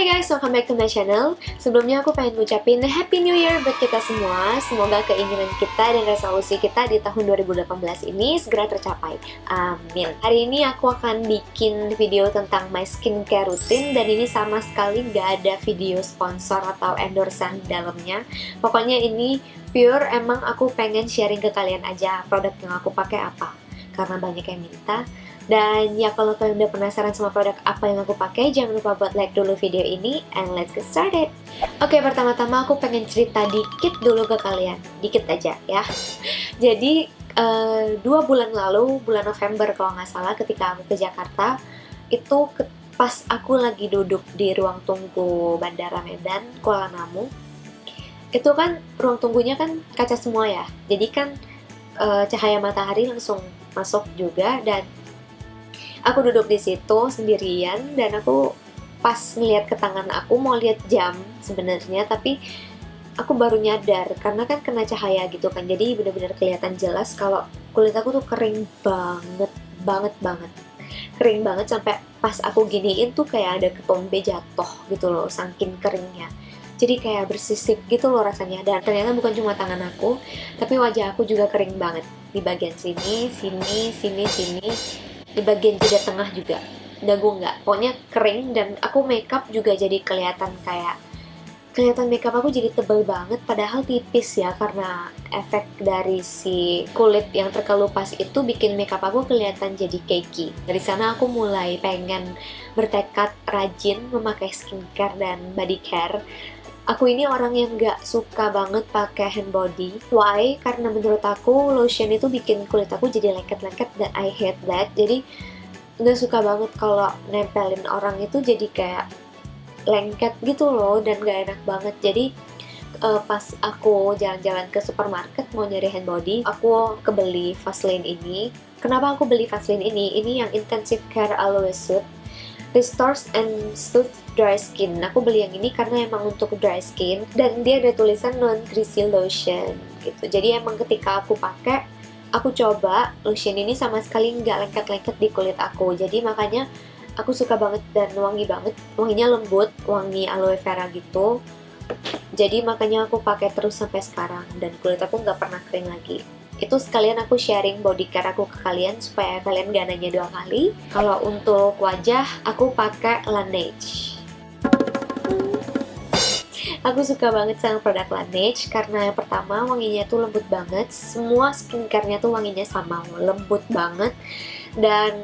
Hai guys, welcome back to my channel. Sebelumnya aku pengen ngucapin Happy New Year buat kita semua. Semoga keinginan kita dan resolusi kita di tahun 2018 ini segera tercapai. Amin. Hari ini aku akan bikin video tentang my skincare routine. Dan ini sama sekali gak ada video sponsor atau endorsean di dalamnya. Pokoknya ini pure emang aku pengen sharing ke kalian aja produk yang aku pakai apa, karena banyak yang minta. Dan ya, kalau kalian udah penasaran sama produk apa yang aku pakai, jangan lupa buat like dulu video ini, and let's get started. Oke, pertama-tama aku pengen cerita dikit dulu ke kalian, dikit aja ya. Jadi 2 bulan lalu, bulan November kalau nggak salah, ketika aku ke Jakarta, itu pas aku lagi duduk di ruang tunggu Bandara Medan, Kuala Namu. Itu kan ruang tunggunya kan kaca semua ya, jadi kan cahaya matahari langsung masuk juga. Dan aku duduk di situ sendirian, dan aku pas ngeliat ke tangan aku mau lihat jam sebenarnya, tapi aku baru nyadar karena kan kena cahaya gitu kan, jadi bener-bener kelihatan jelas kalau kulit aku tuh kering banget, kering banget sampai pas aku giniin tuh kayak ada ketombe jatuh gitu loh, saking keringnya. Jadi kayak bersisik gitu loh rasanya. Dan ternyata bukan cuma tangan aku, tapi wajah aku juga kering banget di bagian sini, di bagian jeda tengah juga, dagu nggak, pokoknya kering. Dan aku makeup juga jadi kelihatan makeup aku jadi tebel banget, padahal tipis ya, karena efek dari si kulit yang terkelupas itu bikin makeup aku kelihatan jadi cakey. Dari sana aku mulai pengen bertekad rajin memakai skincare dan body care. Aku ini orang yang gak suka banget pakai hand body. Why? Karena menurut aku lotion itu bikin kulit aku jadi lengket-lengket, dan I hate that. Jadi gak suka banget kalau nempelin orang itu jadi kayak lengket gitu loh, dan gak enak banget. Jadi pas aku jalan-jalan ke supermarket mau nyari hand body, aku kebeli Vaseline ini. Kenapa aku beli Vaseline ini? Ini yang Intensive Care Aloe Soothe Restores and Soothe Dry Skin. Aku beli yang ini karena emang untuk dry skin, dan dia ada tulisan non greasy lotion gitu. Jadi emang ketika aku pakai, aku coba lotion ini sama sekali nggak lengket-lengket di kulit aku. Jadi makanya aku suka banget dan wangi banget. Wanginya lembut, wangi aloe vera gitu. Jadi makanya aku pakai terus sampai sekarang, dan kulit aku nggak pernah kering lagi. Itu sekalian aku sharing body care aku ke kalian supaya kalian gak nanya 2 kali. Kalau untuk wajah, aku pakai Laneige. Aku suka banget sama produk Laneige karena yang pertama wanginya tuh lembut banget. Semua skincare-nya tuh wanginya sama, lembut banget. Dan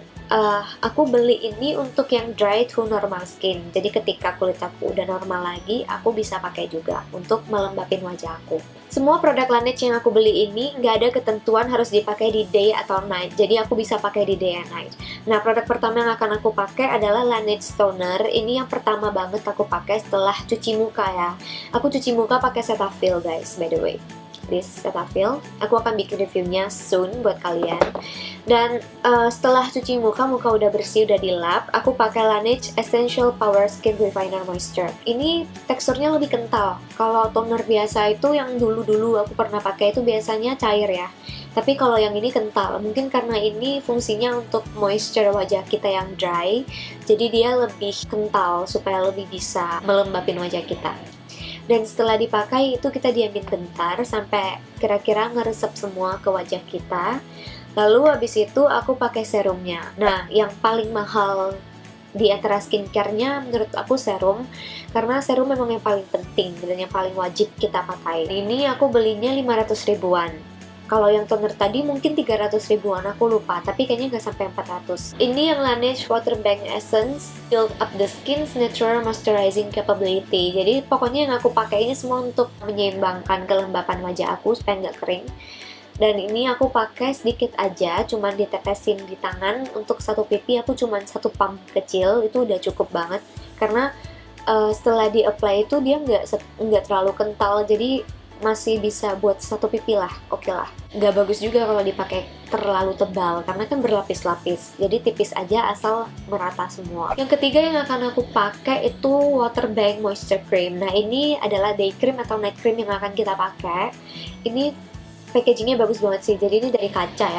aku beli ini untuk yang dry to normal skin. Jadi ketika kulit aku udah normal lagi, aku bisa pakai juga untuk melembabin wajah aku. Semua produk Laneige yang aku beli ini nggak ada ketentuan harus dipakai di day atau night. Jadi aku bisa pakai di day and night. Nah, produk pertama yang akan aku pakai adalah Laneige Toner. Ini yang pertama banget aku pakai setelah cuci muka ya. Aku cuci muka pakai Cetaphil guys, by the way. This Cetaphil, aku akan bikin reviewnya soon buat kalian. Dan setelah cuci muka udah bersih, udah dilap, aku pakai Laneige Essential Power Skin Refiner Moisture. Ini teksturnya lebih kental. Kalau toner biasa itu yang dulu aku pernah pakai itu biasanya cair ya. Tapi kalau yang ini kental, mungkin karena ini fungsinya untuk moisture wajah kita yang dry, jadi dia lebih kental supaya lebih bisa melembabin wajah kita. Dan setelah dipakai itu kita diamin bentar sampai kira-kira ngeresep semua ke wajah kita. Lalu habis itu aku pakai serumnya. Nah, yang paling mahal di antara skincare-nya menurut aku serum, karena serum memang yang paling penting dan yang paling wajib kita pakai. Ini aku belinya 500 ribuan. Kalau yang toner tadi mungkin 300 ribuan, aku lupa, tapi kayaknya nggak sampai 400. Ini yang Laneige Water Bank Essence Build Up the Skin's Natural Moisturizing Capability. Jadi pokoknya yang aku pakai ini semua untuk menyeimbangkan kelembapan wajah aku supaya nggak kering. Dan ini aku pakai sedikit aja, cuman ditetesin di tangan. Untuk satu pipi aku cuman 1 pump kecil, itu udah cukup banget. Karena setelah di-apply itu dia nggak terlalu kental, jadi masih bisa buat 1 pipi lah, oke lah. Nggak bagus juga kalau dipakai terlalu tebal, karena kan berlapis-lapis. Jadi tipis aja asal merata semua. Yang ketiga yang akan aku pakai itu Water Bank Moisture Cream. Nah, ini adalah day cream atau night cream yang akan kita pakai. Ini packagingnya bagus banget sih, jadi ini dari kaca ya.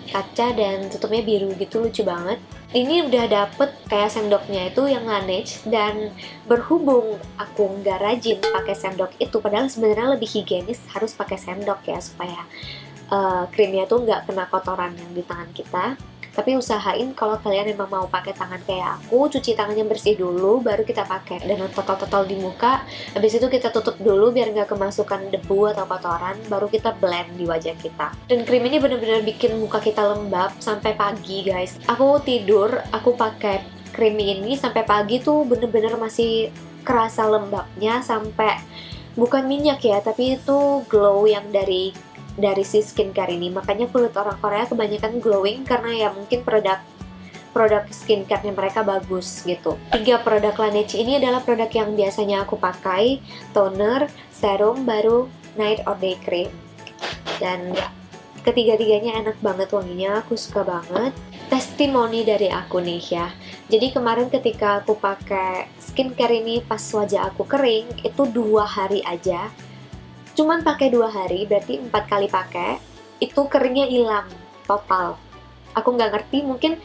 kaca dan tutupnya biru gitu, lucu banget. Ini udah dapet kayak sendoknya itu yang Laneige, dan berhubung aku nggak rajin pakai sendok itu, padahal sebenarnya lebih higienis harus pakai sendok ya supaya krimnya tuh nggak kena kotoran yang di tangan kita. Tapi usahain kalau kalian memang mau pakai tangan kayak aku, cuci tangannya bersih dulu, baru kita pakai. Dan totol-totol di muka, habis itu kita tutup dulu biar nggak kemasukan debu atau kotoran, baru kita blend di wajah kita. Dan krim ini bener-bener bikin muka kita lembab sampai pagi guys. Aku tidur, aku pakai krim ini sampai pagi tuh bener-bener masih kerasa lembabnya, sampai bukan minyak ya, tapi itu glow yang dari si skincare ini. Makanya kulit orang Korea kebanyakan glowing karena ya mungkin produk skincare-nya mereka bagus gitu. 3 produk Laneige ini adalah produk yang biasanya aku pakai, toner, serum, baru night or day cream. Dan ya, ketiga-tiganya enak banget wanginya, aku suka banget. Testimoni dari aku nih ya. Jadi kemarin ketika aku pakai skincare ini pas wajah aku kering, itu 2 hari aja. Cuman pakai 2 hari, berarti 4 kali pakai, itu keringnya hilang total. Aku nggak ngerti, mungkin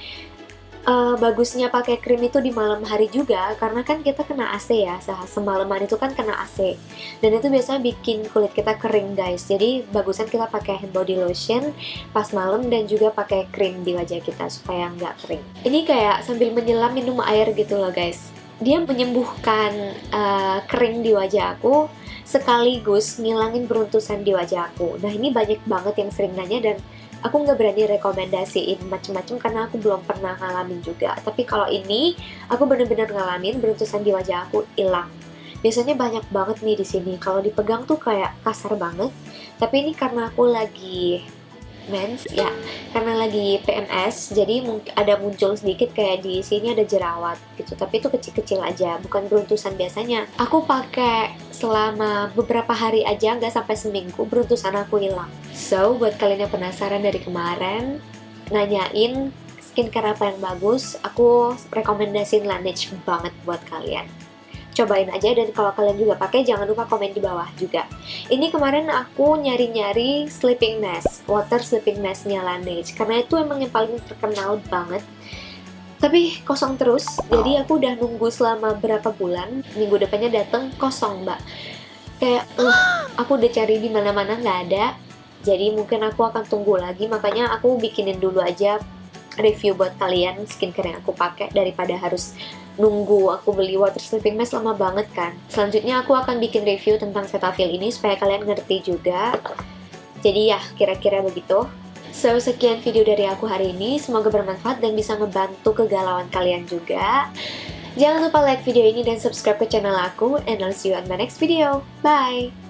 bagusnya pakai krim itu di malam hari juga, karena kan kita kena AC ya, semalaman itu kan kena AC. Dan itu biasanya bikin kulit kita kering guys, jadi bagusan kita pakai hand body lotion pas malam dan juga pakai krim di wajah kita supaya nggak kering. Ini kayak sambil menyelam minum air gitu loh guys. Dia menyembuhkan kering di wajah aku, sekaligus ngilangin beruntusan di wajah aku. Nah ini banyak banget yang sering nanya dan aku nggak berani rekomendasiin macem-macem karena aku belum pernah ngalamin juga. Tapi kalau ini aku bener-bener ngalamin, beruntusan di wajah aku hilang. Biasanya banyak banget nih di sini. Kalau dipegang tuh kayak kasar banget. Tapi ini karena aku lagi mens ya, karena lagi PMS, jadi ada muncul sedikit kayak di sini ada jerawat gitu, tapi itu kecil-kecil aja, bukan beruntusan biasanya. Aku pakai selama beberapa hari aja, nggak sampai seminggu, beruntusan aku hilang. So, buat kalian yang penasaran dari kemarin, nanyain skincare apa yang bagus, aku rekomendasiin Laneige banget buat kalian. Cobain aja, dan kalau kalian juga pakai jangan lupa komen di bawah juga. Ini kemarin aku nyari-nyari sleeping mask, water sleeping masknya Laneige, karena itu emang yang paling terkenal banget. Tapi kosong terus, jadi aku udah nunggu selama berapa bulan, minggu depannya dateng kosong mbak. Kayak aku udah cari di mana-mana nggak ada, jadi mungkin aku akan tunggu lagi, makanya aku bikinin dulu aja review buat kalian skincare yang aku pakai daripada harus nunggu aku beli water sleeping mask lama banget kan. Selanjutnya aku akan bikin review tentang Cetaphil ini supaya kalian ngerti juga. Jadi ya kira-kira begitu. So sekian video dari aku hari ini, semoga bermanfaat dan bisa ngebantu kegalauan kalian juga. Jangan lupa like video ini dan subscribe ke channel aku, and I'll see you on my next video. Bye!